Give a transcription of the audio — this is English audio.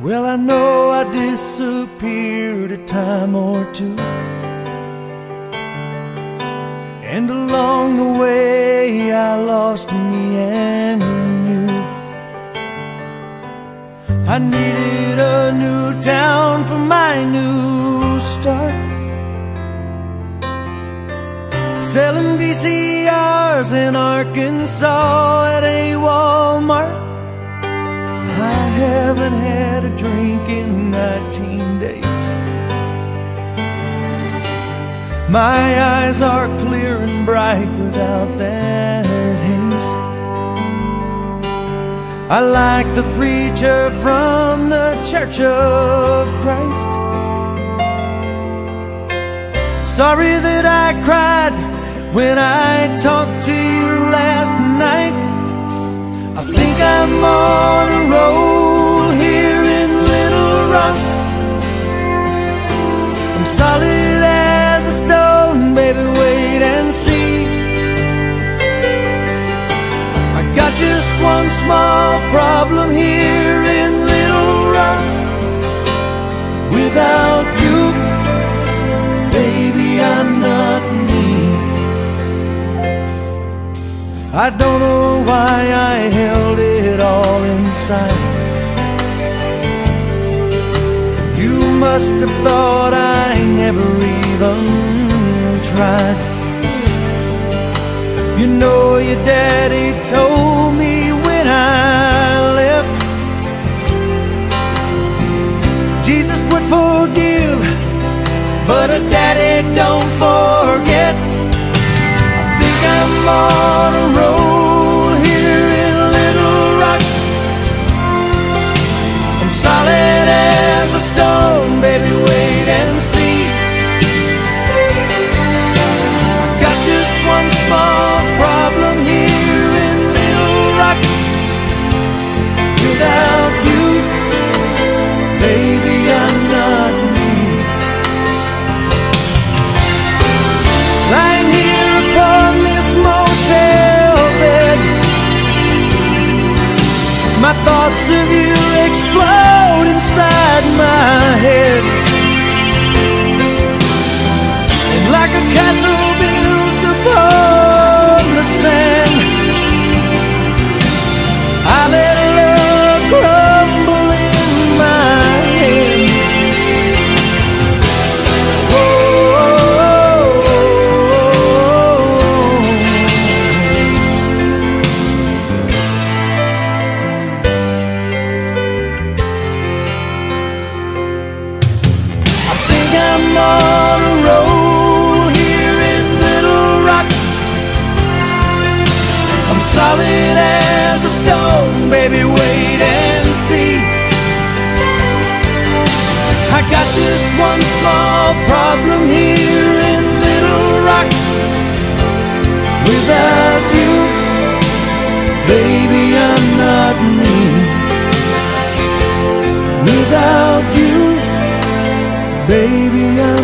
Well, I know I disappeared a time or two, and along the way I lost me and you. I needed a new town for my new start, selling VCRs in Arkansas at a Walmart. I haven't had a drink in 19 days. My eyes are clear and bright without that haze. I like the preacher from the Church of Christ. Sorry that I cried when I talked to you last night. I think I'm on a roll here in Little Rock. I'm solid as a stone, baby, wait and see. I got just one small problem here in Little Rock. Without you, baby, I'm not me. I don't know why I held it all inside. You must have thought I never even tried. You know your daddy told me when I left, Jesus would forgive, but a daddy don't forget. I'm on a roll here in Little Rock. I'm solid as a stone, baby, wait and see. I got just one small problem here in Little Rock. Without you, baby, I'm not me. Lying here upon this motel bed, my thoughts of you explode inside my head. And like a castle built upon the sand, I let love crumble in my hand. I'm on a roll here in Little Rock. I'm solid as a stone, baby, wait and see. I got just one small problem here in Little Rock. Without you, baby, I'm not me. Without you, baby,